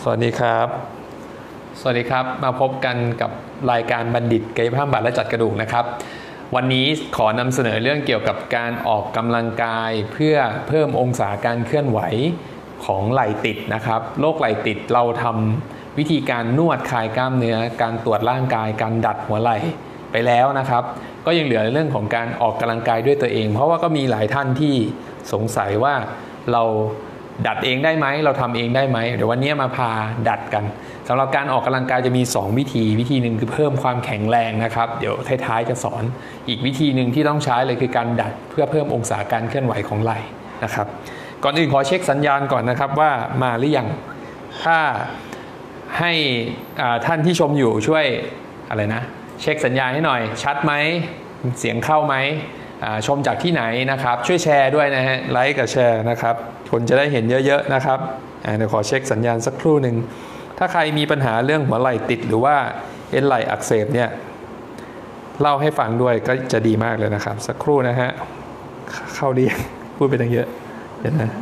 วัสดีครับสวัสดีครับมาพบกันกับรายการบัณฑิตกายภาพบำบัดและจัดกระดูกนะครับวันนี้ขอนำเสนอเรื่องเกี่ยวกับการออกกำลังกายเพื่อเพิ่มองศาการเคลื่อนไหวของไหล่ติดนะครับโรคไหล่ติดเราทำวิธีการนวดคลายกล้ามเนื้อการตรวจร่างกายการดัดหัวไหล่ไปแล้วนะครับก็ยังเหลือเรื่องของการออกกำลังกายด้วยตัวเองเพราะว่าก็มีหลายท่านที่สงสัยว่าเราดัดเองได้ไหมเราทำเองได้ไหมเดี๋ยววันนี้มาพาดัดกันสำหรับการออกกำลังกายจะมี2วิธีหนึ่งคือเพิ่มความแข็งแรงนะครับเดี๋ยวท้ายๆจะสอนอีกวิธีหนึ่งที่ต้องใช้เลยคือการดัดเพื่อเพิ่มองศาการเคลื่อนไหวของไหล่นะครับก่อนอื่นขอเช็คสัญญาณก่อนนะครับว่ามาหรือยังถ้าให้ท่านที่ชมอยู่ช่วยอะไรนะเช็คสัญญาณให้หน่อยชัดไหมเสียงเข้าไหมชมจากที่ไหนนะครับช่วยแชร์ด้วยนะฮะไลค์กับแชร์นะครับคนจะได้เห็นเยอะๆนะครับเดี๋ยวขอเช็คสัญญาณสักครู่หนึ่งถ้าใครมีปัญหาเรื่องหัวไหล่ติดหรือว่าเอ็นไหล่อักเสบเนี่ยเล่าให้ฟังด้วยก็จะดีมากเลยนะครับสักครู่นะฮะเข้าดีพูดไปตั้งเยอะเดี๋ยวนะ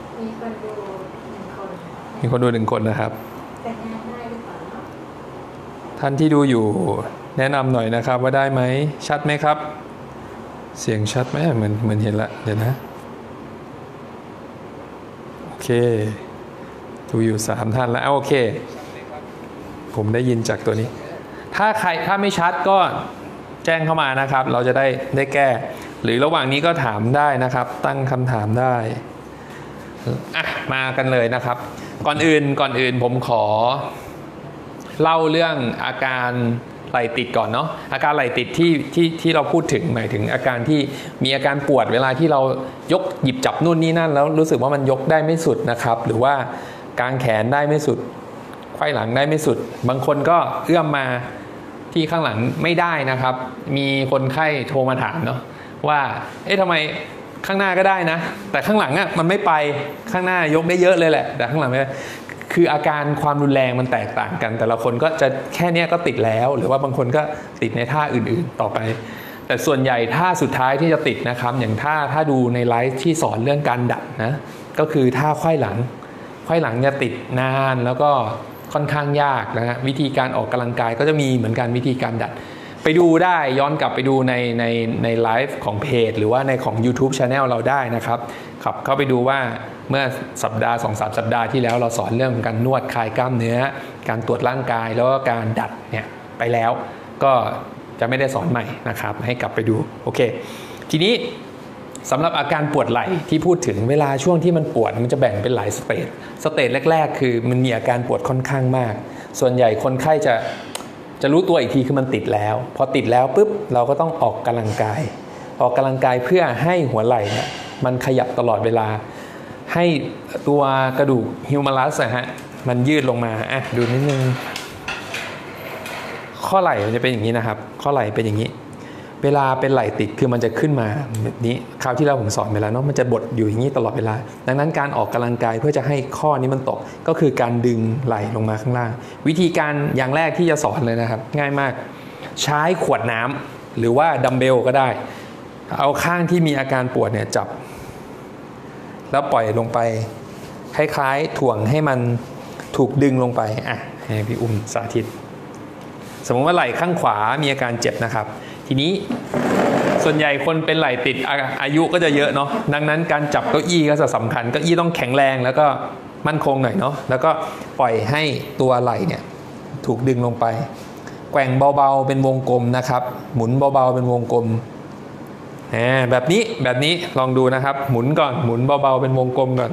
มีคนดูหนึ่งคนนะครับท่านที่ดูอยู่แนะนำหน่อยนะครับว่าได้ไหมชัดไหมครับเสียงชัดไหมเหมือนเห็นละเดี๋ยวนะโอเคดูอยู่3ท่านแล้วโอเคผมได้ยินจากตัวนี้ถ้าไม่ชัดก็แจ้งเข้ามานะครับเราจะได้แก้หรือระหว่างนี้ก็ถามได้นะครับตั้งคำถามได้มากันเลยนะครับก่อนอื่นผมขอเล่าเรื่องอาการไหล่ติดก่อนเนาะอาการไหล่ติดที่เราพูดถึงหมายถึงอาการที่มีอาการปวดเวลาที่เราหยิบจับนู่นนี่นั่นแล้วรู้สึกว่ามันยกได้ไม่สุดนะครับหรือว่ากางแขนได้ไม่สุดไขว้หลังได้ไม่สุดบางคนก็เอื้อมมาที่ข้างหลังไม่ได้นะครับมีคนไข้โทรมาถามเนาะว่าทำไมข้างหน้าก็ได้นะแต่ข้างหลังมันไม่ไปข้างหน้ายกได้เยอะเลยแหละแต่ข้างหลังไม่ได้คืออาการความรุนแรงมันแตกต่างกันแต่ละคนก็จะแค่นี้ก็ติดแล้วหรือว่าบางคนก็ติดในท่าอื่นๆต่อไปแต่ส่วนใหญ่ท่าสุดท้ายที่จะติดนะครับอย่างถ้าดูในไลฟ์ที่สอนเรื่องการดัดนะก็คือท่าไขว้หลังจะติดนานแล้วก็ค่อนข้างยากนะฮะวิธีการออกกำลังกายก็จะมีเหมือนกันวิธีการดัดไปดูได้ย้อนกลับไปดูในไลฟ์ของเพจหรือว่าในของ YouTube Channel เราได้นะครับขับเข้าไปดูว่าเมื่อสัปดาห์ 2-3 สัปดาห์ที่แล้วเราสอนเรื่องการนวดคลายกล้ามเนื้อการตรวจร่างกายแล้วก็การดัดเนี่ยไปแล้วก็จะไม่ได้สอนใหม่นะครับให้กลับไปดูโอเคทีนี้สำหรับอาการปวดไหล่ที่พูดถึงเวลาช่วงที่มันปวดมันจะแบ่งเป็นหลายสเตจแรกๆคือมันมีอาการปวดค่อนข้างมากส่วนใหญ่คนไข้จะรู้ตัวอีกทีคือมันติดแล้วพอติดแล้วปุ๊บเราก็ต้องออกกำลังกายเพื่อให้หัวไหล่เนี่ยมันขยับตลอดเวลาให้ตัวกระดูกฮิวมัรัสมันยืดลงมาดูนิดนึงข้อไหล่มันจะเป็นอย่างนี้นะครับข้อไหล่เป็นอย่างนี้เวลาเป็นไหล่ติดคือมันจะขึ้นมาแบบนี้คราวที่แล้วผมสอนไปแล้วเนาะมันจะบดอยู่อย่างนี้ตลอดเวลาดังนั้นการออกกำลังกายเพื่อจะให้ข้อนี้มันตกก็คือการดึงไหล่ลงมาข้างล่างวิธีการอย่างแรกที่จะสอนเลยนะครับง่ายมากใช้ขวดน้ำหรือว่าดัมเบลก็ได้เอาข้างที่มีอาการปวดเนี่ยจับแล้วปล่อยลงไปคล้ายๆถ่วงให้มันถูกดึงลงไปให้พี่อุ้มสาธิตสมมติว่าไหล่ข้างขวามีอาการเจ็บนะครับทีนี้ส่วนใหญ่คนเป็นไหล่ติดอายุก็จะเยอะเนาะดังนั้นการจับเก้าอี้ก็จะสำคัญเก้าอี้ต้องแข็งแรงแล้วก็มั่นคงหน่อยเนาะแล้วก็ปล่อยให้ตัวไหล่เนี่ยถูกดึงลงไปแกว่งเบาๆเป็นวงกลมนะครับหมุนเบาๆเป็นวงกลมแบบนี้ลองดูนะครับหมุนก่อนหมุนเบาๆเป็นวงกลมก่อน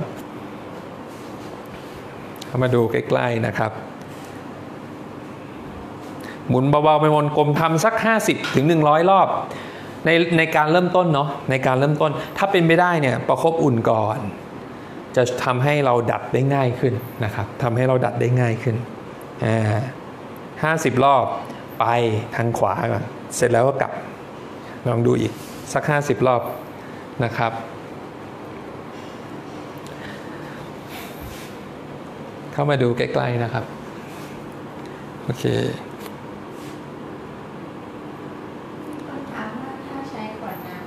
เข้ามาดูใกล้ๆนะครับหมุนเบาๆเป็นวงกลมทำสัก50-100 รอบในการเริ่มต้นเนาะในการเริ่มต้นถ้าเป็นไปได้เนี่ยประคบอุ่นก่อนจะทำให้เราดัดได้ง่ายขึ้นนะครับทำให้เราดัดได้ง่ายขึ้น50 รอบไปทางขวาก่อนเสร็จแล้วก็กลับลองดูอีกสัก50 รอบนะครับเข้ามาดูใกล้ๆนะครับโอเค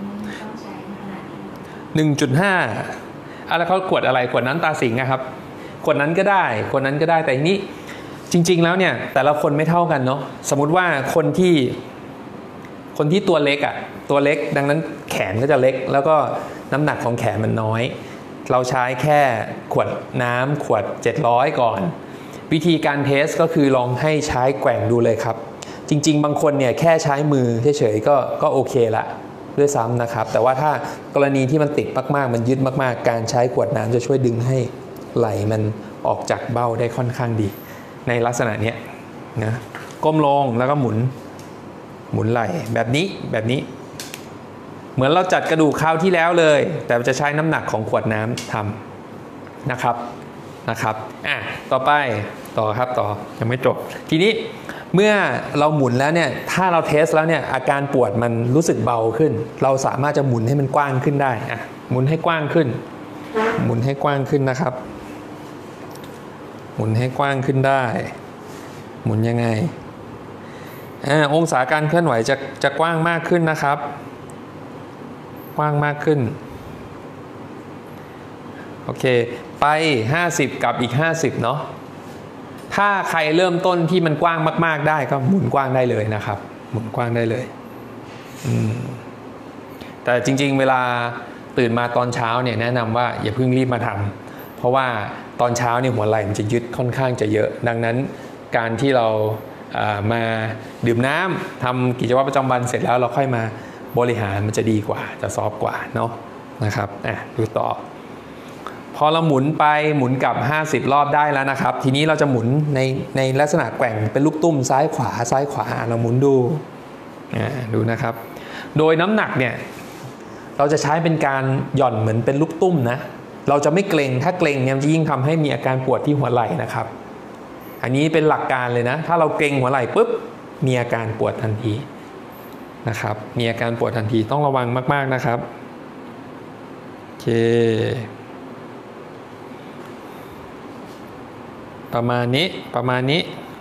1.5 แล้วเขาขวดอะไรขวดน้ำตาสิงห์นะครับคนนั้นก็ได้คนนั้นก็ได้แต่ทีนี้จริงๆแล้วเนี่ยแต่ละคนไม่เท่ากันเนาะสมมุติว่าคนที่ตัวเล็กอ่ะตัวเล็กดังนั้นแขนก็จะเล็กแล้วก็น้ำหนักของแขนมันน้อยเราใช้แค่ขวดน้ำขวด700ก่อนวิธีการเทสก็คือลองให้ใช้แกว่งดูเลยครับจริงๆบางคนเนี่ยแค่ใช้มือเฉยๆก็โอเคละด้วยซ้ำนะครับแต่ว่าถ้ากรณีที่มันติดมากๆมันยึดมากๆการใช้ขวดน้ำจะช่วยดึงให้ไหล่มันออกจากเบ้าได้ค่อนข้างดีในลักษณะเนี้ยนะก้มลงแล้วก็หมุนไหล่แบบนี้เหมือนเราจัดกระดูกคราวที่แล้วเลยแต่จะใช้น้ำหนักของขวดน้ำทำนะครับต่อไปต่อครับต่อยังไม่จบทีนี้เมื่อเราหมุนแล้วเนี่ยถ้าเราเทสแล้วเนี่ยอาการปวดมันรู้สึกเบาขึ้นเราสามารถจะหมุนให้มันกว้างขึ้นได้หมุนให้กว้างขึ้นหมุนให้กว้างขึ้นนะครับหมุนให้กว้างขึ้นได้หมุนยังไงองศาการเคลื่อนไหวจะกว้างมากขึ้นนะครับกว้างมากขึ้นโอเคไป50กับอีก50เนาะถ้าใครเริ่มต้นที่มันกว้างมากๆได้ก็หมุนกว้างได้เลยนะครับหมุนกว้างได้เลยแต่จริงๆเวลาตื่นมาตอนเช้าเนี่ยแนะนำว่าอย่าเพิ่งรีบมาทำเพราะว่าตอนเช้าเนี่ยหัวไหล่มันจะยึดค่อนข้างจะเยอะดังนั้นการที่เรามาดื่มน้ำทำกิจวัตรประจำวันเสร็จแล้วเราค่อยมาบริหารมันจะดีกว่าจะซอฟต์กว่าเนาะนะครับดูต่อพอเราหมุนไปหมุนกลับ50รอบได้แล้วนะครับทีนี้เราจะหมุนในลักษณะแกว่งเป็นลูกตุ้มซ้ายขวาเราหมุนดูนะครับโดยน้ำหนักเนี่ยเราจะใช้เป็นการหย่อนเหมือนเป็นลูกตุ้มนะเราจะไม่เกร็งถ้าเกร็งเนี่ยจะยิ่งทำให้มีอาการปวดที่หัวไหล่นะครับอันนี้เป็นหลักการเลยนะถ้าเราเกร็งหัวไหล่ปุ๊บมีอาการปวดทันทีนะครับมีอาการปวดทันทีต้องระวังมากๆนะครับโอเคประมาณนี้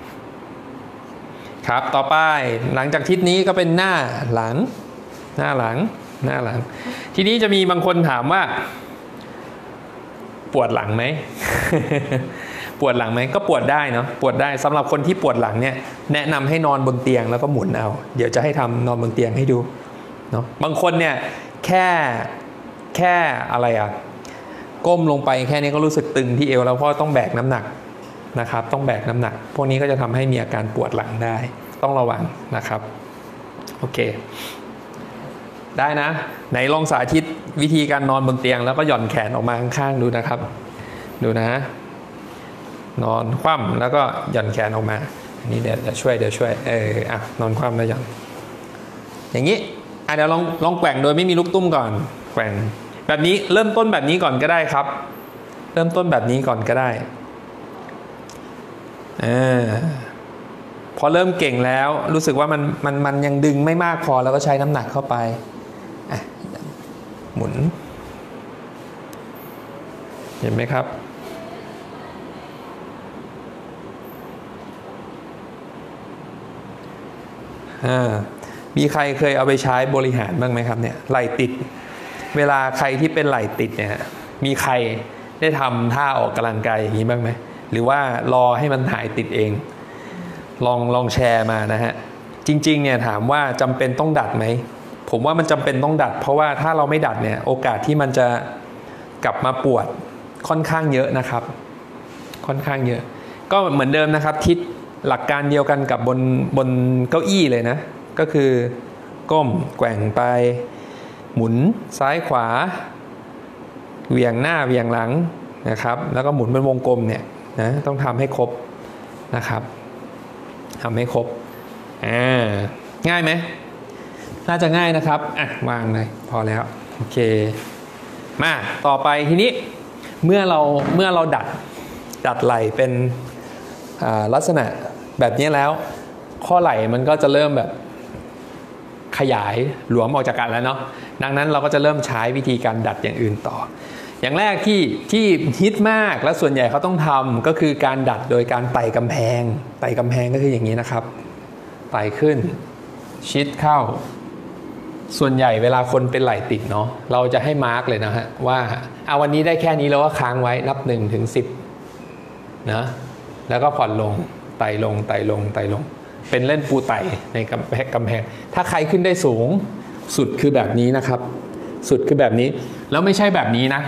ครับต่อไปหลังจากทิศนี้ก็เป็นหน้าหลังทีนี้จะมีบางคนถามว่าปวดหลังไหม ปวดหลังไหมก็ปวดได้เนาะปวดได้สำหรับคนที่ปวดหลังเนี่ยแนะนำให้นอนบนเตียงแล้วก็หมุนเอาเดี๋ยวจะให้ทำนอนบนเตียงให้ดูเนาะบางคนเนี่ยแค่อะไรก้มลงไปแค่นี้ก็รู้สึกตึงที่เอวแล้วเพราะต้องแบกน้ำหนักนะครับต้องแบกน้ำหนักพวกนี้ก็จะทำให้มีอาการปวดหลังได้ต้องระวังนะครับโอเคได้นะไหนลองสาธิตวิธีการนอนบนเตียงแล้วก็หย่อนแขนออกมาข้างๆดูนะครับดูนะนอนคว่ำแล้วก็หย่อนแขนออกมาอันนี้เดี๋ยวช่วยนอนคว่ำแล้วหย่อนอย่างนี้เดี๋ยวลองแกว่งโดยไม่มีลูกตุ้มก่อนแกว่งแบบนี้เริ่มต้นแบบนี้ก่อนก็ได้ครับเริ่มต้นแบบนี้ก่อนก็ได้พอเริ่มเก่งแล้วรู้สึกว่ามันยังดึงไม่มากพอแล้วก็ใช้น้ำหนักเข้าไปหมุนเห็นไหมครับมีใครเคยเอาไปใช้บริหารบ้างไหมครับเนี่ยไหล่ติดเวลาใครที่เป็นไหล่ติดเนี่ยมีใครได้ทำท่าออกกำลังกายอย่างนี้บ้างไหมหรือว่ารอให้มันหายติดเองลองแชร์มานะฮะจริงๆเนี่ยถามว่าจำเป็นต้องดัดไหมผมว่ามันจำเป็นต้องดัดเพราะว่าถ้าเราไม่ดัดเนี่ยโอกาสที่มันจะกลับมาปวดค่อนข้างเยอะนะครับค่อนข้างเยอะก็เหมือนเดิมนะครับทิศหลักการเดียวกันกับบนเก้าอี้เลยนะก็คือก้มแกว่งไปหมุนซ้ายขวาเหวี่ยงหน้าเหวี่ยงหลังนะครับแล้วก็หมุนเป็นวงกลมเนี่ยนะต้องทำให้ครบนะครับทำให้ครบง่ายไหมน่าจะง่ายนะครับวางเลยพอแล้วโอเคมาต่อไปทีนี้เมื่อเราดัดไหล่เป็นลักษณะแบบนี้แล้วข้อไหล่มันก็จะเริ่มแบบขยายหลวมออกจากกันแล้วเนาะดังนั้นเราก็จะเริ่มใช้วิธีการดัดอย่างอื่นต่ออย่างแรกที่ฮิตมากและส่วนใหญ่เขาต้องทำก็คือการดัดโดยการไต่กำแพงก็คืออย่างนี้นะครับไต่ขึ้นชิดเข้าส่วนใหญ่เวลาคนเป็นไหล่ติดเนาะเราจะให้มาร์กเลยนะฮะว่าวันนี้ได้แค่นี้แล้วก็ค้างไว้นับ1 ถึง 10 นะแล้วก็ผ่อนลงไต่ลงไต่ลงไต่ลงเป็นเล่นปูไต่ในกำแพงถ้าใครขึ้นได้สูงสุดคือแบบนี้นะครับสุดคือแบบนี้แล้วไม่ใช่แบบนี้นะ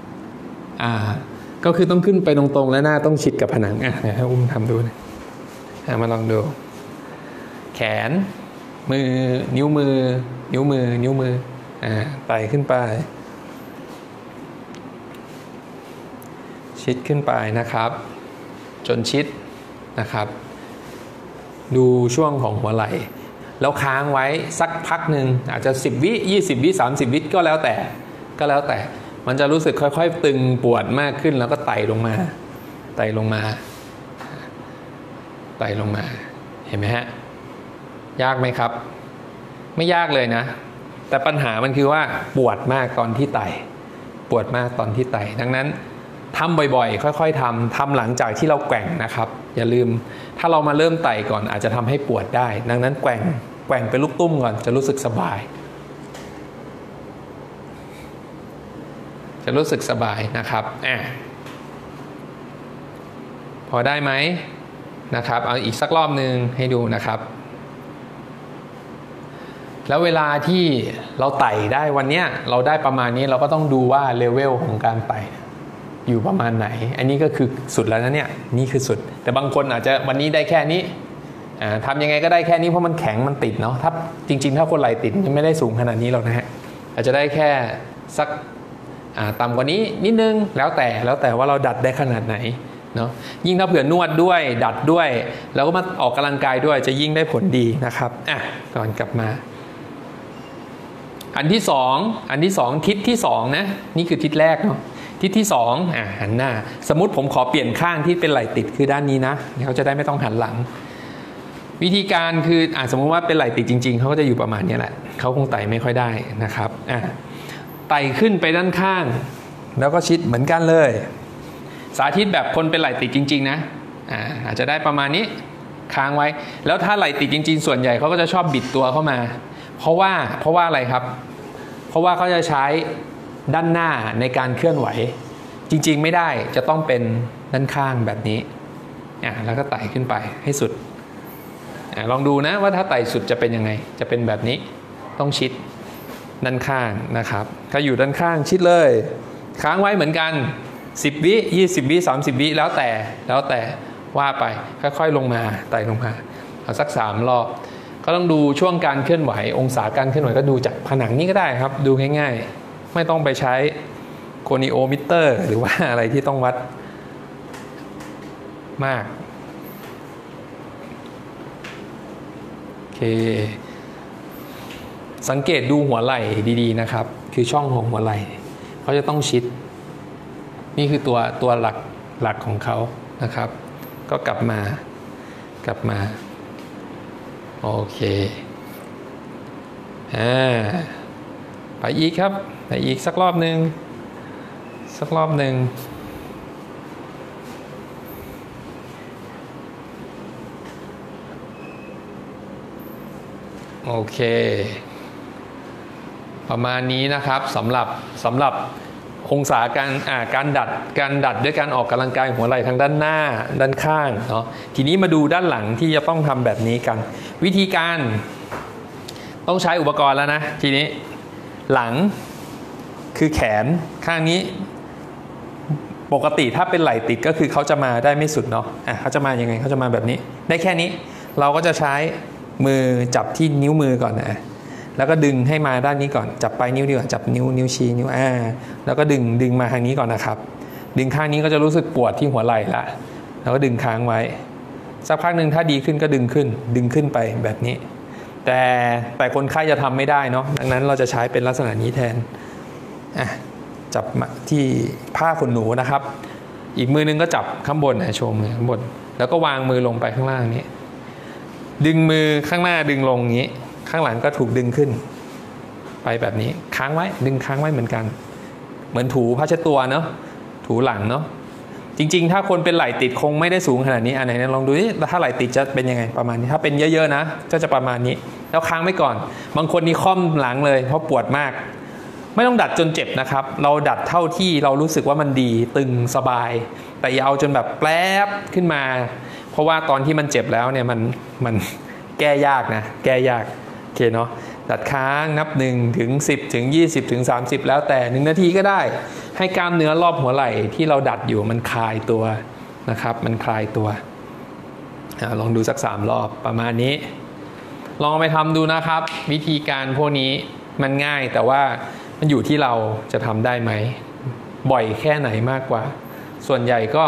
ก็คือต้องขึ้นไปตรงๆและหน้าต้องชิดกับผนังให้อุ้มทำดูนะมาลองดูแขนมือนิ้วมือไต่ขึ้นไปชิดขึ้นไปนะครับจนชิดนะครับดูช่วงของหัวไหล่แล้วค้างไว้สักพักหนึ่งอาจจะ10 วิ20 วิ30 วิก็แล้วแต่มันจะรู้สึกค่อยๆตึงปวดมากขึ้นแล้วก็ไต่ลงมาเห็นไหมฮะยากไหมครับไม่ยากเลยนะแต่ปัญหามันคือว่าปวดมากตอนที่ไต่ดังนั้นทำบ่อยๆค่อยๆทำหลังจากที่เราแกว่งนะครับอย่าลืมถ้าเรามาเริ่มไต่ก่อนอาจจะทำให้ปวดได้ดังนั้นแกว่งไปลูกตุ้มก่อนจะรู้สึกสบายนะครับพอได้ไหมนะครับเอาอีกสักรอบนึงให้ดูนะครับแล้วเวลาที่เราไต่ได้วันนี้เราได้ประมาณนี้เราก็ต้องดูว่าเลเวลของการไต่อยู่ประมาณไหนอันนี้ก็คือสุดแล้วนะเนี่ยนี่คือสุดแต่บางคนอาจจะวันนี้ได้แค่นี้ทำยังไงก็ได้แค่นี้เพราะมันแข็งมันติดเนาะถ้าจริงๆถ้าคนไหล่ติดยังไม่ได้สูงขนาดนี้หรอกนะฮะอาจจะได้แค่สักต่ำกว่านี้นิดนึงแล้วแต่ว่าเราดัดได้ขนาดไหนเนาะยิ่งถ้าเผื่อนวดด้วยดัดด้วยแล้วก็มาออกกำลังกายด้วยจะยิ่งได้ผลดีนะครับก่อนกลับมาอันที่สองทิศที่2นะนี่คือทิศแรกเนาะทิศที่2หันหน้าสมมุติผมขอเปลี่ยนข้างที่เป็นไหล่ติดคือด้านนี้นะเขาจะได้ไม่ต้องหันหลังวิธีการคือสมมุติว่าเป็นไหล่ติดจริงๆเขาก็จะอยู่ประมาณนี้แหละเขาคงไต่ไม่ค่อยได้นะครับไต่ขึ้นไปด้านข้างแล้วก็ชิดเหมือนกันเลยสาธิตแบบคนเป็นไหล่ติดจริงๆนะอาจจะได้ประมาณนี้ค้างไว้แล้วถ้าไหล่ติดจริงๆส่วนใหญ่เขาก็จะชอบบิดตัวเข้ามาเพราะว่าอะไรครับเพราะว่าเขาจะใช้ด้านหน้าในการเคลื่อนไหวจริงๆไม่ได้จะต้องเป็นด้านข้างแบบนี้แล้วก็ไต่ขึ้นไปให้สุดลองดูนะว่าถ้าไต่สุดจะเป็นยังไงจะเป็นแบบนี้ต้องชิดด้านข้างนะครับถ้าอยู่ด้านข้างชิดเลยค้างไว้เหมือนกัน10 วิ20 วิ30 วิแล้วแต่ว่าไปค่อยๆลงมาไต่ลงมาเอาสัก3 รอบก็ต้องดูช่วงการเคลื่อนไหวองศาการเคลื่อนไหวก็ดูจากผนังนี้ก็ได้ครับดูง่ายๆไม่ต้องไปใช้โคนิโอมิเตอร์หรือว่าอะไรที่ต้องวัดมากโอเคสังเกตดูหัวไหล่ดีๆนะครับคือช่องของหัวไหล่เขาจะต้องชิดนี่คือตัวหลักของเขานะครับก็กลับมาโอเคไปอีกครับไปอีกสักรอบหนึ่งโอเคประมาณนี้นะครับสำหรับองศาการดัดด้วยการออกกำลังกายหัวไหล่ทางด้านหน้าด้านข้างเนาะทีนี้มาดูด้านหลังที่จะต้องทำแบบนี้กันวิธีการต้องใช้อุปกรณ์แล้วนะทีนี้หลังคือแขนข้างนี้ปกติถ้าเป็นไหล่ติดก็คือเขาจะมาได้ไม่สุดเนาะเขาจะมายังไงเขาจะมาแบบนี้ได้แค่นี้เราก็จะใช้มือจับที่นิ้วมือก่อนนะแล้วก็ดึงให้มาด้านนี้ก่อนจับปลายนิ้วดีกว่าจับนิ้วชี้นิ้วแล้วก็ดึงมาทางนี้ก่อนนะครับดึงข้างนี้ก็จะรู้สึกปวดที่หัวไหล่ละแล้วก็ดึงค้างไว้สักพักหนึ่งถ้าดีขึ้นก็ดึงขึ้นไปแบบนี้แต่คนไข้จะทำไม่ได้เนาะดังนั้นเราจะใช้เป็นลักษณะนี้แทนจับที่ผ้าขนหนูนะครับอีกมือนึงก็จับข้างบนโชว์มือข้างบนแล้วก็วางมือลงไปข้างล่างนี้ดึงมือข้างหน้าดึงลงอย่างนี้ข้างหลังก็ถูกดึงขึ้นไปแบบนี้ค้างไว้ดึงค้างไว้เหมือนกันเหมือนถูผ้าเช็ดตัวเนาะถูหลังเนาะจริงๆถ้าคนเป็นไหล่ติดคงไม่ได้สูงขนาดนี้ไหนลองดูนี่ถ้าไหล่ติดจะเป็นยังไงประมาณนี้ถ้าเป็นเยอะๆนะก็จะประมาณนี้แล้วค้างไว้ก่อนบางคนนี่ค่อมหลังเลยเพราะปวดมากไม่ต้องดัดจนเจ็บนะครับเราดัดเท่าที่เรารู้สึกว่ามันดีตึงสบายแต่อย่าเอาจนแบบแป๊บขึ้นมาเพราะว่าตอนที่มันเจ็บแล้วเนี่ยมันแก้ยากนะแก้ยากโอเคเนาะดัดค้างนับ1ถึง10ถึง20ถึง30แล้วแต่1นาทีก็ได้ให้กล้ามเนื้อรอบหัวไหล่ที่เราดัดอยู่มันคลายตัวนะครับมันคลายตัวลองดูสัก3รอบประมาณนี้ลองไปทำดูนะครับวิธีการพวกนี้มันง่ายแต่ว่ามันอยู่ที่เราจะทำได้ไหมบ่อยแค่ไหนมากกว่าส่วนใหญ่ก็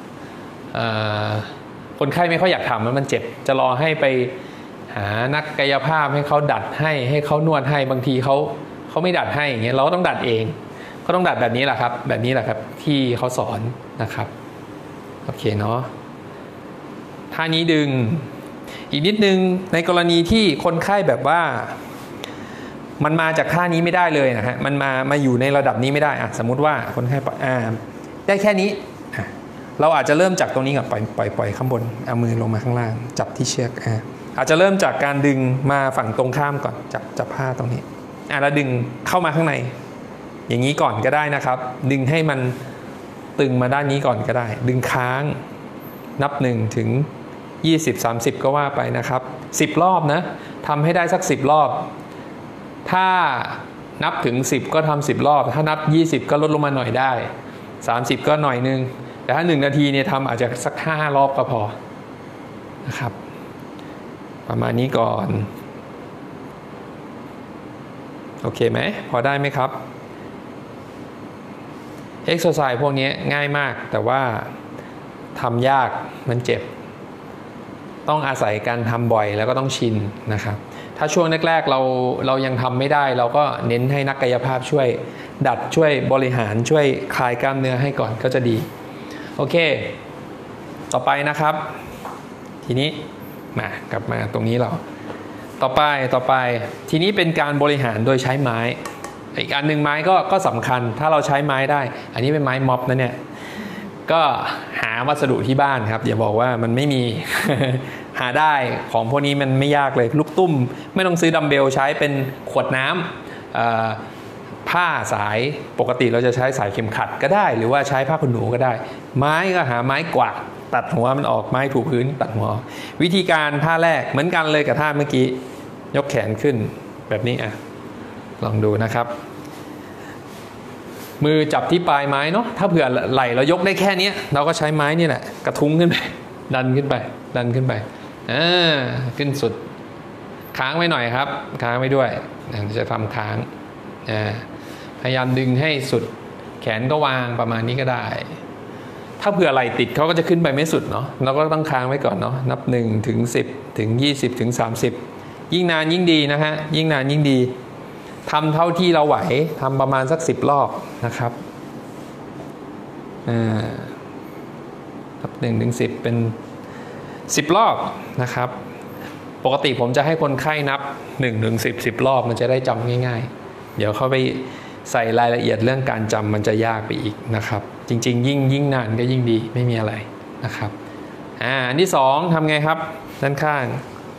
คนไข้ไม่ค่อยอยากทำมันเจ็บจะรอให้ไปหานักกายภาพให้เขาดัดให้เขานวดให้บางทีเขาไม่ดัดให้อย่างเงี้ยเราก็ต้องดัดเองก็ต้องดัดแบบนี้แหละครับแบบนี้แหละครับที่เขาสอนนะครับโอเคเนาะท่านี้ดึงอีกนิดนึงในกรณีที่คนไข้แบบว่ามันมาจากท่านี้ไม่ได้เลยนะฮะมันมาอยู่ในระดับนี้ไม่ได้สมมุติว่าคนไข้ได้แค่นี้เราอาจจะเริ่มจากตรงนี้ก่อนปล่อยข้างบนเอามือลงมาข้างล่างจับที่เชือกอาจจะเริ่มจากการดึงมาฝั่งตรงข้ามก่อนจับผ้าตรงนี้แล้วดึงเข้ามาข้างในอย่างนี้ก่อนก็ได้นะครับดึงให้มันตึงมาด้านนี้ก่อนก็ได้ดึงค้างนับ1ถึง20-30ก็ว่าไปนะครับ10รอบนะทำให้ได้สัก10รอบถ้านับถึง10ก็ทำ10รอบถ้านับ20ก็ลดลงมาหน่อยได้30ก็หน่อยนึงแต่ถ้า1นาทีเนี่ยทำอาจจะสัก5รอบก็พอนะครับประมาณนี้ก่อนโอเคไหมพอได้ไหมครับเอ็กซ์ไซส์พวกนี้ง่ายมากแต่ว่าทำยากมันเจ็บต้องอาศัยการทำบ่อยแล้วก็ต้องชินนะครับถ้าช่วงแรกๆเรายังทำไม่ได้เราก็เน้นให้นักกายภาพช่วยดัดช่วยบริหารช่วยคลายกล้ามเนื้อให้ก่อนก็จะดีโอเคต่อไปนะครับทีนี้กลับมาตรงนี้เราต่อไปทีนี้เป็นการบริหารโดยใช้ไม้อีกอันหนึ่งไม้ก็สำคัญถ้าเราใช้ไม้ได้อันนี้เป็นไม้ม็อบนะเนี่ยก็หาวัสดุที่บ้านครับอย่าบอกว่ามันไม่มี หาได้ของพวกนี้มันไม่ยากเลยลูกตุ้มไม่ต้องซื้อดัมเบลใช้เป็นขวดน้ำผ้าสายปกติเราจะใช้สายเข็มขัดก็ได้หรือว่าใช้ผ้าขนหนูก็ได้ไม้ก็หาไม้กวาดตัดหัวมันออกไม้ถูพื้นตัดหัววิธีการท่าแรกเหมือนกันเลยกับท่าเมื่อกี้ยกแขนขึ้นแบบนี้ลองดูนะครับมือจับที่ปลายไม้เนาะถ้าเผื่อไหล่เรายกได้แค่นี้เราก็ใช้ไม้นี่แหละกระทุ้งขึ้นไปดันขึ้นไปขึ้นสุดค้างไว้หน่อยครับค้างไว้ด้วยจะทำค้างพยายามดึงให้สุดแขนก็วางประมาณนี้ก็ได้ถ้าเผื่อไหล่ติดเขาก็จะขึ้นไปไม่สุดเนาะเราก็ต้องค้างไว้ก่อนเนาะนับ1ถึง10ถึง20ถึง30ยิ่งนานยิ่งดีนะฮะยิ่งนานยิ่งดีทำเท่าที่เราไหวทำประมาณสัก10รอบนะครับนับ1ถึง10เป็น10รอบนะครับปกติผมจะให้คนไข้นับ1ถึง10รอบมันจะได้จำง่ายๆเดี๋ยวเขาไปใส่รายละเอียดเรื่องการจำมันจะยากไปอีกนะครับจริงๆยิ่งนานก็ยิ่งดีไม่มีอะไรนะครับอันที่2ทำไงครับด้านข้าง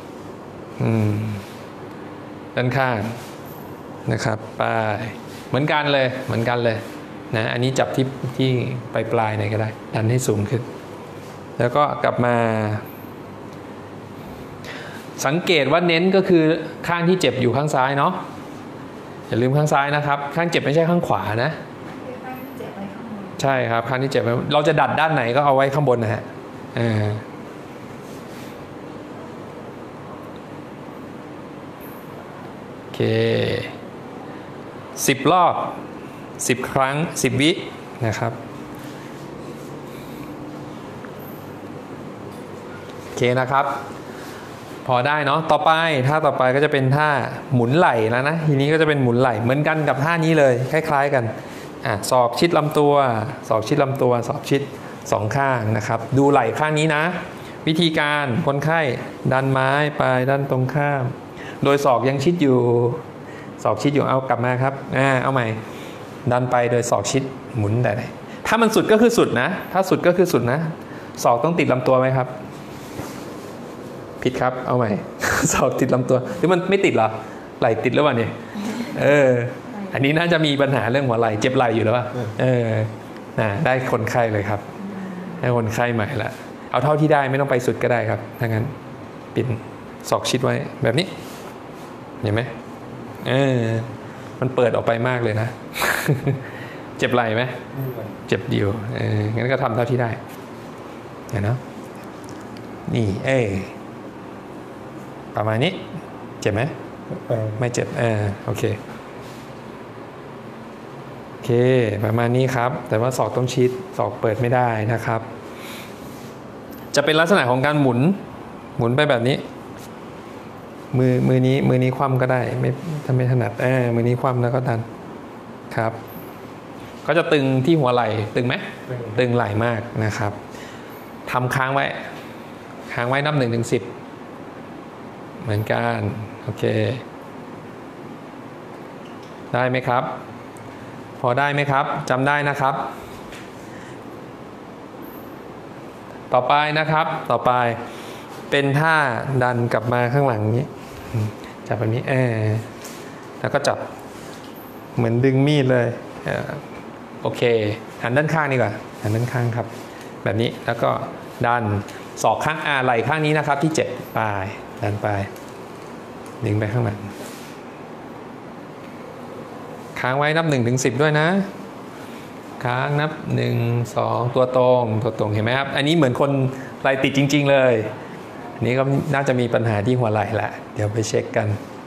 ด้านข้างนะครับไปเหมือนกันเลยนะอันนี้จับที่ปลายไหนก็ได้ดันให้สูงขึ้นแล้วก็กลับมาสังเกตว่าเน้นก็คือข้างที่เจ็บอยู่ข้างซ้ายเนาะอย่าลืมข้างซ้ายนะครับข้างเจ็บไม่ใช่ข้างขวานะใช่ครับข้างที่เจ็บเราจะดัดด้านไหนก็เอาไว้ข้างบนนะฮะโอเค10รอบ10ครั้ง10วินะครับโอเคนะครับพอได้เนาะต่อไปท่าต่อไปก็จะเป็นท่าหมุนไหล่แล้วนะทีนี้ก็จะเป็นหมุนไหล่เหมือนกันกับท่านี้เลยคล้ายๆกันศอกชิดลำตัวศอกชิดลำตัวศอกชิด2ข้างนะครับดูไหล่ข้างนี้นะวิธีการคนไข้ดันไม้ไปด้านตรงข้ามโดยศอกยังชิดอยู่ศอกชิดอยู่เอากลับมาครับเอาใหม่ดันไปโดยศอกชิดหมุนได้ถ้ามันสุดก็คือสุดนะถ้าสุดก็คือสุดนะศอกต้องติดลำตัวไหมครับผิดครับเอาใหม่ศอกติดลำตัวหรือมันไม่ติดเหรอไหล่ติดหรือเปล่าเนี่ยอันนี้น่าจะมีปัญหาเรื่องหัวไหล่เจ็บไหล่อยู่แล้วป่ะได้คนไข้เลยครับให้คนไข้ใหม่ละเอาเท่าที่ได้ไม่ต้องไปสุดก็ได้ครับถ้างั้นปิดศอกชิดไว้แบบนี้เห็นไหมมันเปิดออกไปมากเลยนะ เจ็บไหล่ไหมเจ็บเดียวงั้นก็ทำเท่าที่ได้เห็นเนาะนี่ประมาณนี้เจ็บไหมไม่เจ็บโอเคประมาณนี้ครับแต่ว่าศอกต้องชิดศอกเปิดไม่ได้นะครับจะเป็นลักษณะของการหมุนไปแบบนี้มือนี้คว่ำก็ได้ถ้าไม่ถนัดมือนี้คว่ำแล้วก็ดันครับก็จะตึงที่หัวไหล่ตึงไหมตึงไหล่มากนะครับทำค้างไว้นับ1 ถึง 10เหมือนกันโอเคได้ไหมครับพอได้ไหมครับจำได้นะครับต่อไปนะครับต่อไปเป็นท่าดันกลับมาข้างหลังนี้จับแบบนี้แล้วก็จับเหมือนดึงมีดเลยโอเคหันด้านข้างดีกว่าหันด้านข้างครับแบบนี้แล้วก็ดันศอกข้างไหล่ข้างนี้นะครับที่เจ็บปลายดันไปดึงไปข้างหลังค้างไว้นับ1 ถึง 10ด้วยนะค้างนับ1 2ตัวตรงเห็นไหมครับอันนี้เหมือนคนไหล่ติดจริงๆเลยอันนี้ก็น่าจะมีปัญหาที่หัวไหล่แหละเดี๋ยวไปเช็คกัน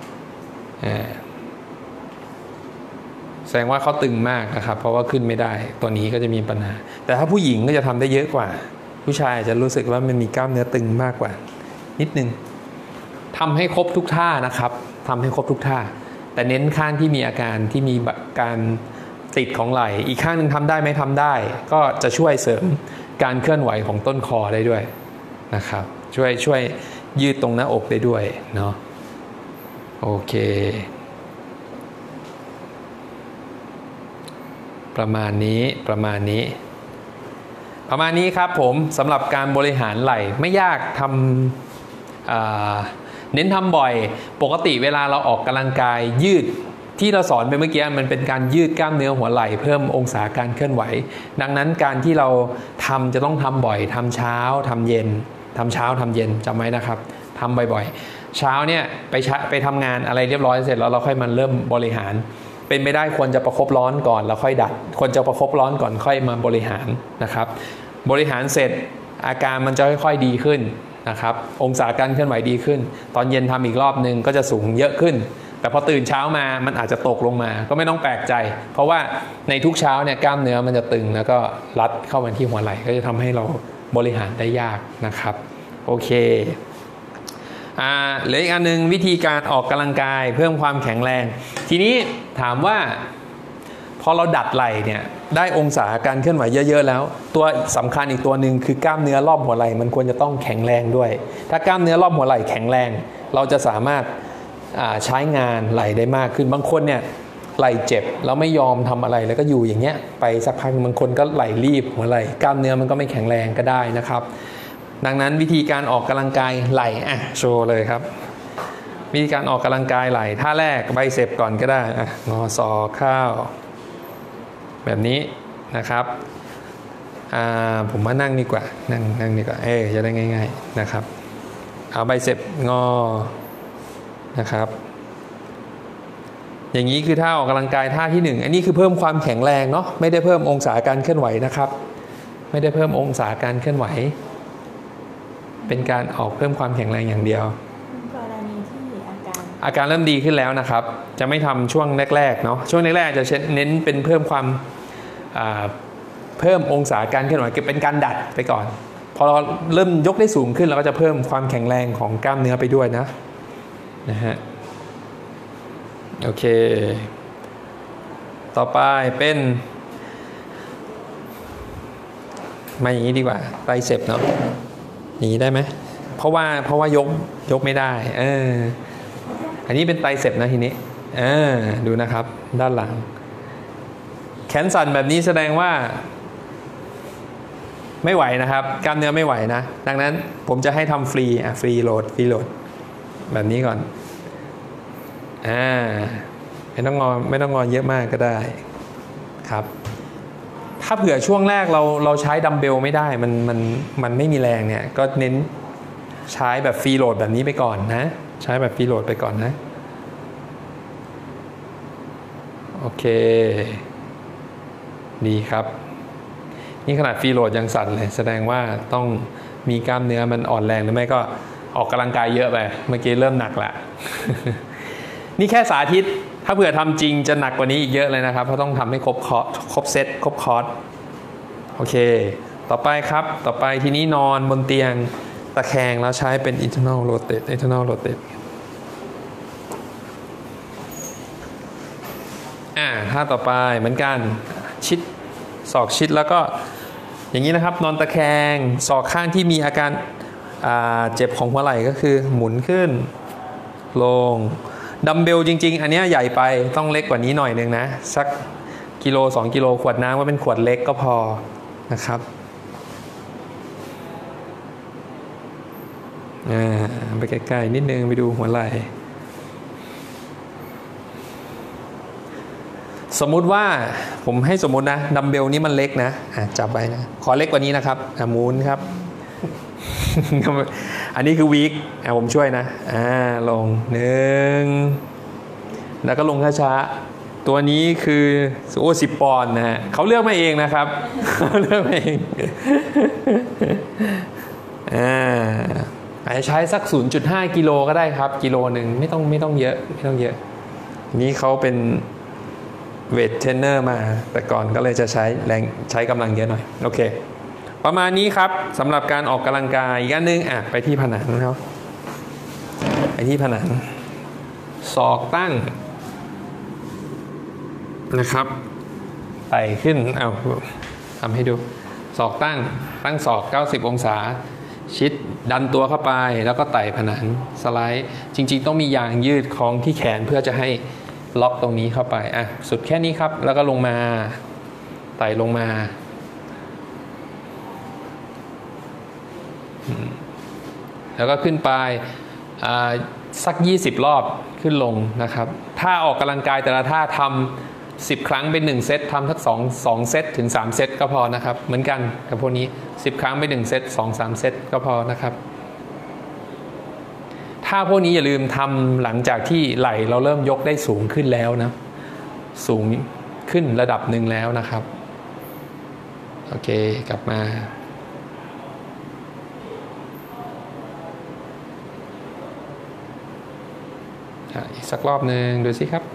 แสดงว่าเขาตึงมากนะครับเพราะว่าขึ้นไม่ได้ตัวนี้ก็จะมีปัญหาแต่ถ้าผู้หญิงก็จะทำได้เยอะกว่าผู้ชายจะรู้สึกว่ามันมีกล้ามเนื้อตึงมากกว่านิดนึงทำให้ครบทุกท่านะครับทำให้ครบทุกท่าแต่เน้นข้างที่มีอาการที่มีการติดของไหล่อีกข้างหนึ่งทำได้ไหมทำได้ก็จะช่วยเสริมการเคลื่อนไหวของต้นคอได้ด้วยนะครับช่วยยืดตรงหน้าอกได้ด้วยเนาะโอเคประมาณนี้ครับผมสำหรับการบริหารไหล่ไม่ยากทำเน้นทำบ่อยปกติเวลาเราออกกำลังกายยืดที่เราสอนไปเมื่อกี้มันเป็นการยืดกล้ามเนื้อหัวไหล่เพิ่มองศาการเคลื่อนไหวดังนั้นการที่เราทำจะต้องทำบ่อยทำเช้าทำเย็นทำเช้าทำเย็นจำไว้นะครับทำบ่อยๆเช้าเนี่ยไปทำงานอะไรเรียบร้อยเสร็จแล้วเราค่อยมาเริ่มบริหารเป็นไม่ได้ควรจะประคบร้อนก่อนแล้วค่อยดัดควรจะประคบร้อนก่อนค่อยมาบริหารนะครับบริหารเสร็จอาการมันจะค่อยๆดีขึ้นนะครับองศาการเคลื่อนไหวดีขึ้นตอนเย็นทำอีกรอบนึงก็จะสูงเยอะขึ้นแต่พอตื่นเช้ามามันอาจจะตกลงมาก็ไม่ต้องแปลกใจเพราะว่าในทุกเช้าเนี่ยกล้ามเนื้อมันจะตึงแล้วก็รัดเข้ามาที่หัวไหล่ก็จะทำให้เราบริหารได้ยากนะครับโอเคเหลืออีกอันนึงวิธีการออกกำลังกายเพิ่มความแข็งแรงทีนี้ถามว่าพอเราดัดไหล่เนี่ยได้องศาการเคลื่อนไหวเยอะๆแล้วตัวสำคัญอีกตัวหนึ่งคือกล้ามเนื้อรอบหัวไหล่มันควรจะต้องแข็งแรงด้วยถ้ากล้ามเนื้อรอบหัวไหล่แข็งแรงเราจะสามารถใช้งานไหล่ได้มากขึ้นบางคนเนี่ยไหล่เจ็บแล้วไม่ยอมทำอะไรแล้วก็อยู่อย่างเงี้ยไปสักพักบางคนก็ไหล่รีบหัวไหล่กล้ามเนื้อมันก็ไม่แข็งแรงก็ได้นะครับดังนั้นวิธีการออกกำลังกายไหล่โชว์เลยครับวิธีการออกกำลังกายไหล่ท่าแรกไบเซปก่อนก็ได้งอศอกเข้าแบบนี้นะครับผมมานั่งดีกว่านั่งดีกว่าจะได้ง่ายๆนะครับเอาไบเซปงอนะครับอย่างนี้คือท่าออกกำลังกายท่าที่1อันนี้คือเพิ่มความแข็งแรงเนาะไม่ได้เพิ่มองศาการเคลื่อนไหวนะครับไม่ได้เพิ่มองศาการเคลื่อนไหวเป็นการออกเพิ่มความแข็งแรงอย่างเดียวกรณีที่อาการเริ่มดีขึ้นแล้วนะครับจะไม่ทำช่วงแรกๆเนาะช่วงแรกๆจะเน้นเป็นเพิ่มความเพิ่มองศาการเคลื่อนไหวเป็นการดัดไปก่อนพอเราเริ่มยกได้สูงขึ้นเราก็จะเพิ่มความแข็งแรงของกล้ามเนื้อไปด้วยนะฮะโอเคต่อไปเป็นมาอย่างนี้ดีกว่าไตรเซปเนาะอย่างนี้ได้ไหมเพราะว่ายกไม่ได้อันนี้เป็นไตรเซปนะทีนี้ดูนะครับด้านหลังแขนสั่นแบบนี้แสดงว่าไม่ไหวนะครับกล้ามเนื้อไม่ไหวนะดังนั้นผมจะให้ทำฟรีโหลดแบบนี้ก่อนไม่ต้องงอเยอะมากก็ได้ครับทาเผื่อช่วงแรกเราใช้ดัมเบลไม่ได้มันไม่มีแรงเนี่ยก็เน้นใช้แบบฟรีโหลดแบบนี้ไปก่อนนะใช้แบบฟรีโหลดไปก่อนนะโอเคดีครับนี่ขนาดฟรีโหลดยังสั่นเลยแสดงว่าต้องมีกล้ามเนื้อมันอ่อนแรงหรือไม่ก็ออกกำลังกายเยอะไปเมื่อกี้เริ่มหนักละ นี่แค่สาธิตถ้าเผื่อทำจริงจะหนักกว่านี้อีกเยอะเลยนะครับเพราะต้องทำให้ครบเซตครบคอร์สโอเคต่อไปครับต่อไปทีนี้นอนบนเตียงตะแคงแล้วใช้เป็น internal rotate ท่าต่อไปเหมือนกันชิดศอกชิดแล้วก็อย่างนี้นะครับนอนตะแคงศอกข้างที่มีอาการเจ็บของหัวไหล่ก็คือหมุนขึ้นลงดัมเบลจริงๆอันนี้ใหญ่ไปต้องเล็กกว่านี้หน่อยนึงนะสักกิโล2 กิโลขวดน้ำว่าเป็นขวดเล็กก็พอนะครับไปใกล้ๆนิดนึงไปดูหัวไหล่สมมุติว่าผมให้สมมุตินะดัมเบลนี้มันเล็กนะจับไว้นะขอเล็กกว่านี้นะครับหมุนครับ อันนี้คือวีคผมช่วยนะลง1แล้วก็ลงช้าๆตัวนี้คือ10 ปอนด์นะฮะเขาเลือกมาเองนะครับ เขาเลือกมาเองอาจจะใช้สัก 0.5 กิโลก็ได้ครับกิโลหนึ่งไม่ต้องเยอะนี่เขาเป็นเวทเทรนเนอร์มาแต่ก่อนก็เลยจะใช้กำลังเยอะหน่อยโอเคประมาณนี้ครับสำหรับการออกกำลังกายอีกอันนึงไปที่ผนังครับไปที่ผนังศอกตั้งนะครับไต่ขึ้นทำให้ดูศอกตั้งศอก90 องศาชิดดันตัวเข้าไปแล้วก็ไต่ผนังสไลด์จริงๆต้องมียางยืดคล้องที่แขนเพื่อจะให้ล็อกตรงนี้เข้าไปสุดแค่นี้ครับแล้วก็ลงมาไต่ลงมาแล้วก็ขึ้นไปสัก20 รอบขึ้นลงนะครับถ้าออกกำลังกายแต่ละท่าทำ10 ครั้งเป็น1 เซตทำสัก2 เซตถึง3 เซตก็พอนะครับเหมือนกันกับพวกนี้10 ครั้งเป็น1 เซต2-3 เซตก็พอนะครับถ้าพวกนี้อย่าลืมทำหลังจากที่ไหล่เราเริ่มยกได้สูงขึ้นแล้วนะสูงขึ้นระดับหนึ่งแล้วนะครับโอเคกลับมาอีกสักรอบหนึ่งดูสิครับ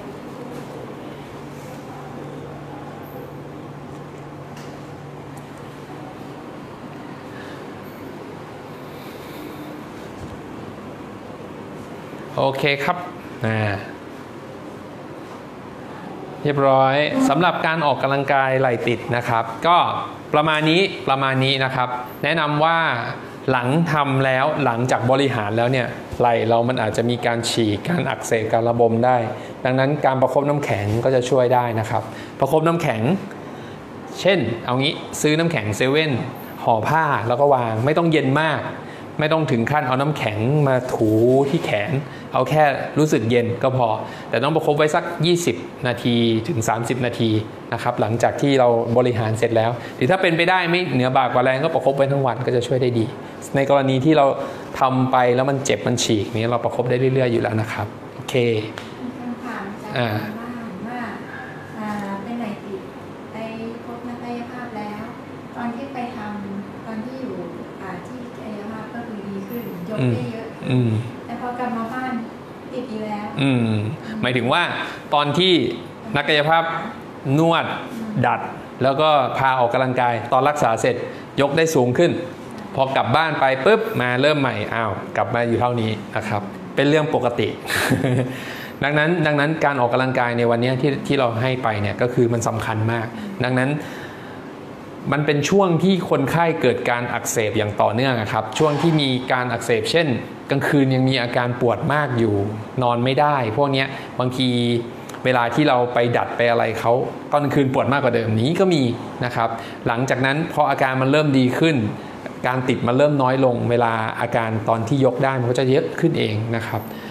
โอเคครับเรียบร้อยสำหรับการออกกำลังกายไหล่ติดนะครับก็ประมาณนี้นะครับแนะนำว่าหลังทำแล้วหลังจากบริหารแล้วเนี่ยไหล่เรามันอาจจะมีการฉีกการอักเสบการระบมได้ดังนั้นการประคบน้ำแข็งก็จะช่วยได้นะครับประคบน้ำแข็งเช่นเอางี้ซื้อน้ำแข็งเซเว่นห่อผ้าแล้วก็วางไม่ต้องเย็นมากไม่ต้องถึงขั้นเอาน้ำแข็งมาถูที่แขนเอาแค่รู้สึกเย็นก็พอแต่ต้องประคบไว้สัก20 นาทีถึง30 นาทีนะครับหลังจากที่เราบริหารเสร็จแล้วหรือถ้าเป็นไปได้ไม่เหนือบ่ากว่าแรงก็ประคบไว้ทั้งวันก็จะช่วยได้ดีในกรณีที่เราทำไปแล้วมันเจ็บมันฉีกนี้เราประคบได้เรื่อยๆอยู่แล้วนะครับโอเคคำถามจากว่าเป็นไหล่ติดไปพบนักกายภาพแล้วตอนที่ไปทำตอนที่อยู่ที่กายภาพก็คือดีขึ้นยกได้เยอะแต่พอกลับมาบ้านติดอีกแล้วหมายถึงว่าตอนที่นักกายภาพนวดดัดแล้วก็พาออกกำลังกายตอนรักษาเสร็จยกได้สูงขึ้นพอกลับบ้านไปปุ๊บมาเริ่มใหม่กลับมาอยู่เท่านี้นะครับเป็นเรื่องปกติ ดังนั้นการออกกำลังกายในวันนี้ที่เราให้ไปเนี่ยก็คือมันสำคัญมากดังนั้นมันเป็นช่วงที่คนไข้เกิดการอักเสบอย่างต่อเนื่องครับช่วงที่มีการอักเสบเช่นกลางคืนยังมีอาการปวดมากอยู่นอนไม่ได้พวกนี้บางทีเวลาที่เราไปดัดไปอะไรเขาตอนกลางคืนปวดมากกว่าเดิมนี้ก็มีนะครับหลังจากนั้นพออาการมันเริ่มดีขึ้นการติดมันเริ่มน้อยลงเวลาอาการตอนที่ยกได้มันก็จะเยอะขึ้นเองนะครับ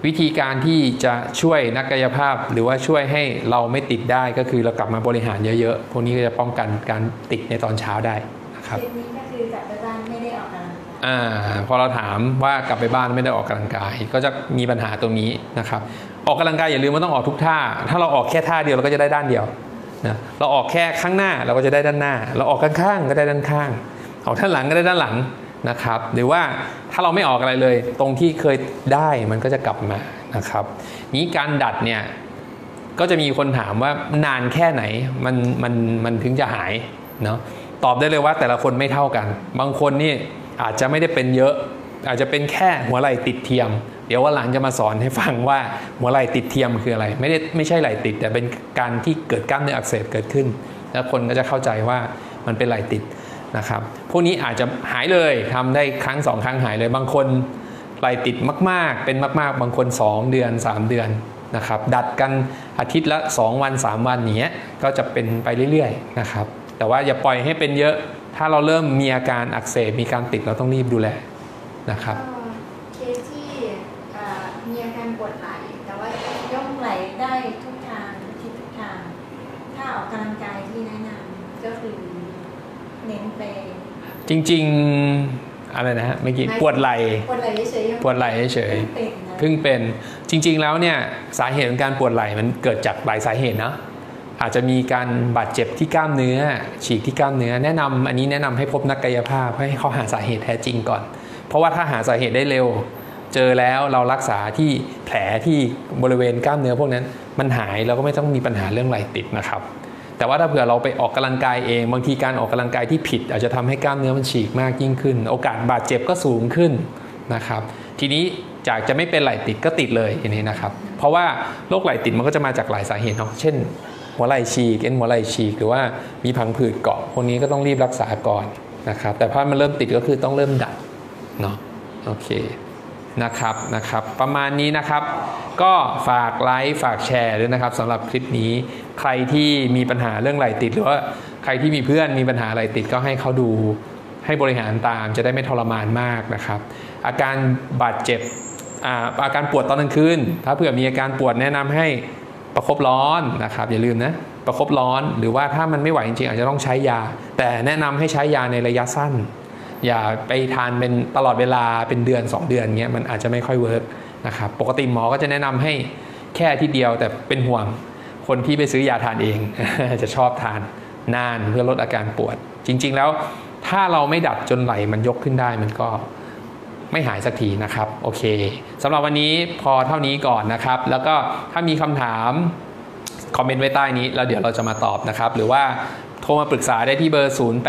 วิธีการที่จะช่วยนักกายภาพหรือว่าช่วยให้เราไม่ติดได้ก็คือเรากลับมาบริหารเยอะๆพวกนี้ก็จะป้องกันการติดในตอนเช้าได้นะครับเทคนิคก็คือกลับไปบ้านไม่ได้ออกกำลังกายพอเราถามว่ากลับไปบ้านไม่ได้ออกกำลังกายก็จะมีปัญหาตรงนี้นะครับออกกำลังกายอย่าลืมว่าต้องออกทุกท่าถ้าเราออกแค่ท่าเดียวเราก็จะได้ด้านเดียวนะเราออกแค่ข้างหน้าเราก็จะได้ด้านหน้าเราออกข้างๆก็ได้ด้านข้างออกด้านหลังก็ได้ด้านหลังนะครับหรือว่าถ้าเราไม่ออกอะไรเลยตรงที่เคยได้มันก็จะกลับมานะครับนี้การดัดเนี่ยก็จะมีคนถามว่านานแค่ไหนมันถึงจะหายเนาะตอบได้เลยว่าแต่ละคนไม่เท่ากันบางคนนี่อาจจะไม่ได้เป็นเยอะอาจจะเป็นแค่หัวไหล่ติดเทียมเดี๋ยววันหลังจะมาสอนให้ฟังว่าหัวไหล่ติดเทียมคืออะไรไม่ใช่ไหล่ติดแต่เป็นการที่เกิดกล้ามเนื้ออักเสบเกิดขึ้นแล้วคนก็จะเข้าใจว่ามันเป็นไหล่ติดนะครับพวกนี้อาจจะหายเลยทำได้ครั้ง2ครั้งหายเลยบางคนไหล่ติดมากๆเป็นมากๆบางคน2เดือน3เดือนนะครับดัดกันอาทิตย์ละ2วัน3วันอย่างเงี้ยก็จะเป็นไปเรื่อยๆนะครับแต่ว่าอย่าปล่อยให้เป็นเยอะถ้าเราเริ่มมีอาการอักเสบมีการติดเราต้องรีบดูแลนะครับเคสที่มีอาการปวดไหล่แต่ว่ายกไหล่ได้ทุกทางทุกทางถ้าออกกำลังกายที่แนะนำก็คือเน้นไปจริงๆอะไรนะเมื่อกี้ปวดไหล่เฉยปวดไหล่เฉยเพิ่งเป็นจริงๆแล้วเนี่ยสาเหตุของการปวดไหล่มันเกิดจากหลายสาเหตุนะอาจจะมีการบาดเจ็บที่กล้ามเนื้อฉีกที่กล้ามเนื้อแนะนำให้พบนักกายภาพให้เขาหาสาเหตุแท้จริงก่อนเพราะว่าถ้าหาสาเหตุได้เร็วเจอแล้วเรารักษาที่แผลที่บริเวณกล้ามเนื้อพวกนั้นมันหายเราก็ไม่ต้องมีปัญหาเรื่องไหล่ติดนะครับแต่ว่าถ้าเผื่อเราไปออกกำลังกายเองบางทีการออกกำลังกายที่ผิดอาจจะทำให้กล้ามเนื้อมันฉีกมากยิ่งขึ้นโอกาสบาดเจ็บก็สูงขึ้นนะครับทีนี้จากจะไม่เป็นไหล่ติดก็ติดเลยอย่างนี้นะครับเพราะว่าโรคไหล่ติดมันก็จะมาจากหลายสาเหตุเนาะเช่นหัวไหล่ฉีกหัวไหล่ฉีกหรือว่ามีพังผืดเกาะพวกนี้ก็ต้องรีบรักษาก่อนนะครับแต่ถ้ามันเริ่มติดก็คือต้องเริ่มดัดเนาะโอเคนะครับประมาณนี้นะครับก็ฝากไลค์ฝากแชร์ด้วยนะครับสำหรับคลิปนี้ใครที่มีปัญหาเรื่องไหล่ติดหรือว่าใครที่มีเพื่อนมีปัญหาไหล่ติดก็ให้เขาดูให้บริหารตามจะได้ไม่ทรมานมากนะครับอาการบาดเจ็บอาการปวดตอนกลางคืนถ้าเผื่อมีอาการปวดแนะนำให้ประคบร้อนนะครับอย่าลืมนะประคบร้อนหรือว่าถ้ามันไม่ไหวจริงๆอาจจะต้องใช้ยาแต่แนะนำให้ใช้ยาในระยะสั้นอย่าไปทานเป็นตลอดเวลาเป็นเดือน2เดือนเงี้ยมันอาจจะไม่ค่อยเวิร์กนะครับปกติหมอก็จะแนะนำให้แค่ทีเดียวแต่เป็นห่วงคนที่ไปซื้อยาทานเอง จะชอบทานนานเพื่อลดอาการปวดจริงๆแล้วถ้าเราไม่ดัดจนไหล่มันยกขึ้นได้มันก็ไม่หายสักทีนะครับโอเคสำหรับวันนี้พอเท่านี้ก่อนนะครับแล้วก็ถ้ามีคำถามคอมเมนต์ไว้ใต้นี้แล้วเดี๋ยวเราจะมาตอบนะครับหรือว่าโทรมาปรึกษาได้ที่เบอร์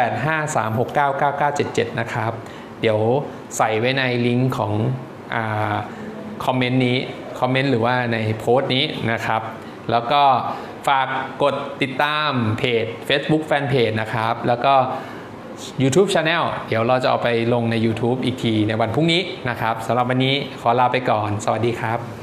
0853699977 นะครับเดี๋ยวใส่ไว้ในลิงก์ของคอมเมนต์นี้คอมเมนต์หรือว่าในโพสต์นี้นะครับแล้วก็ฝากกดติดตามเพจ Facebook Fanpage นะครับแล้วก็ YouTube Channel เดี๋ยวเราจะเอาไปลงใน YouTube อีกทีในวันพรุ่งนี้นะครับสำหรับวันนี้ขอลาไปก่อนสวัสดีครับ